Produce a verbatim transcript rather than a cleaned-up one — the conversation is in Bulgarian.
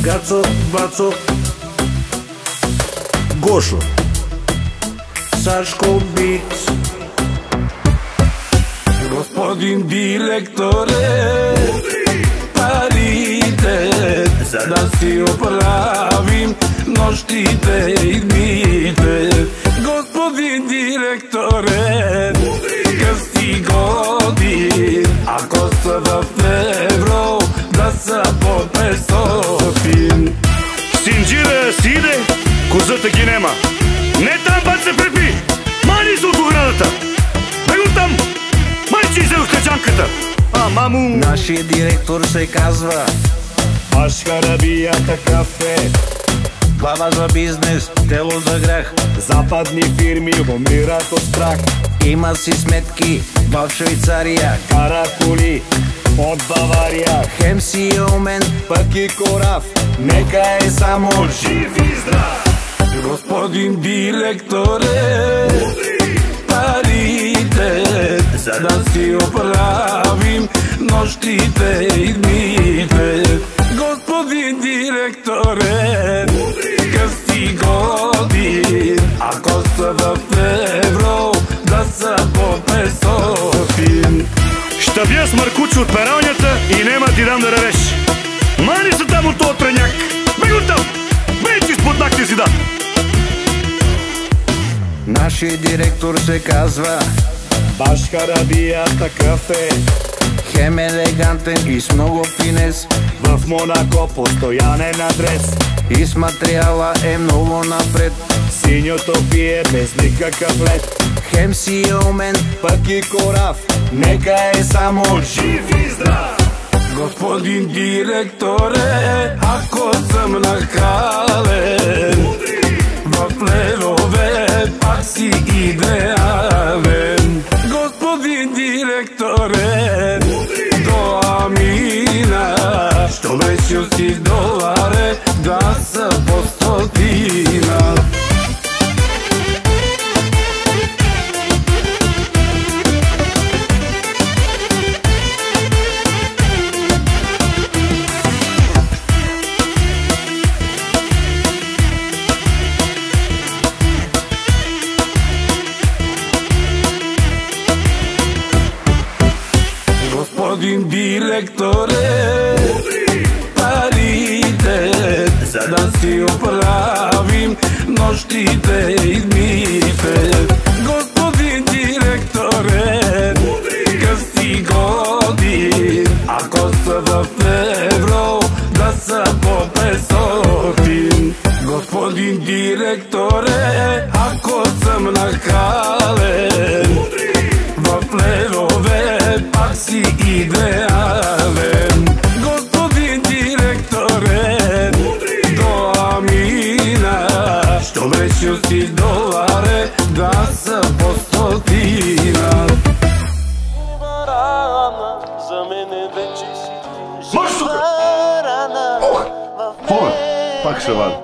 Гацо, Бацо, Гошо, Сашко Биц. Господин директоре, парите, за да си оправим нощите и дните. Господин директоре, късти годин, ако са в евро, да са по петстотин. Синджира си иде, козата ги нема. Не там път се препи, мани се от оградата. Бе го там, майчи се от качанката. А, маму! Нашия директор се казва Башкарабията кафе. глава за бизнес, тело за грях. Западни фирми умират от страх. Има си сметки в Швейцария, Кара коли от Бавария. хем си е умен, Пък и корав, нека е само жив и здрав. Господин директоре, парите, за да си оправим нощите и дните. Господин директоре, късти годин, ако са в евро, да са по петстотин. Ще бия с Маркучо от пералнята и нема ти дам да ревеш. Мани се там от този треняк. Бе го там, бей ти спод нахте си да. нашия директор се казва Башкарабията кафе. хем елегантен и с много финес. В Монако постоянен адрес. И с материала е много напред. Синьото пие без никакъв лед. Хем си е умен, Пък и корав, нека е само жив и здрав. Господин директоре, ако съм нахален, в левове пак си идеален. Господин директоре, до Амина, що беше си доларе, да са по стотина. Господин директоре, парите, за да си оправим нощите и дните. Господин директоре, късти годин, ако са в евро, да са по петстотин. Господин директоре, ако съм нахален, в левове пак си идеален. Господин директоре, до Амина, що беше си доларе, да са по стотина. За мене вече си Марш тука! Ох, пак ще вади.